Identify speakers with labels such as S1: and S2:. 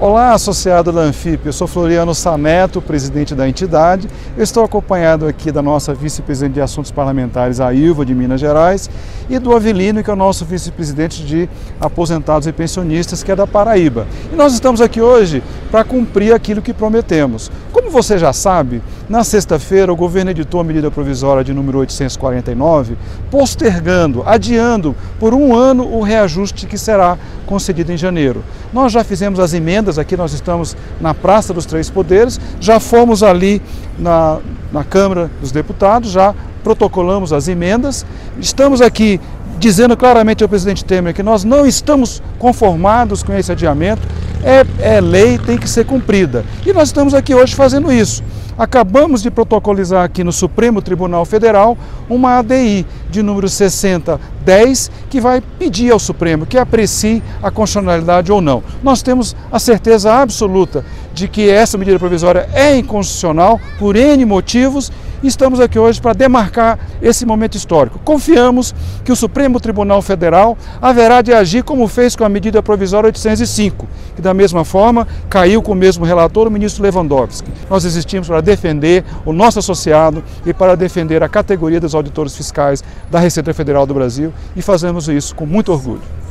S1: Olá, associado da Anfip, eu sou Floriano Saneto, presidente da entidade. Eu estou acompanhado aqui da nossa vice-presidente de Assuntos Parlamentares, a Ilva, de Minas Gerais, e do Avelino, que é o nosso vice-presidente de Aposentados e Pensionistas, que é da Paraíba. E nós estamos aqui hoje para cumprir aquilo que prometemos. Como você já sabe, na sexta-feira o governo editou a medida provisória de número 849, postergando, adiando por um ano o reajuste que será concedido em janeiro. Nós já fizemos as emendas, aqui nós estamos na Praça dos Três Poderes, já fomos ali na Câmara dos Deputados, já protocolamos as emendas, estamos aqui dizendo claramente ao presidente Temer que nós não estamos conformados com esse adiamento, é lei, tem que ser cumprida. E nós estamos aqui hoje fazendo isso. Acabamos de protocolizar aqui no Supremo Tribunal Federal uma ADI de número 6010 que vai pedir ao Supremo que aprecie a constitucionalidade ou não. Nós temos a certeza absoluta de que essa medida provisória é inconstitucional por N motivos e estamos aqui hoje para demarcar esse momento histórico. Confiamos que o Supremo Tribunal Federal haverá de agir como fez com a medida provisória 805, que da mesma forma caiu com o mesmo relator, o ministro Lewandowski. Nós existimos para defender o nosso associado e para defender a categoria dos auditores fiscais da Receita Federal do Brasil e fazemos isso com muito orgulho.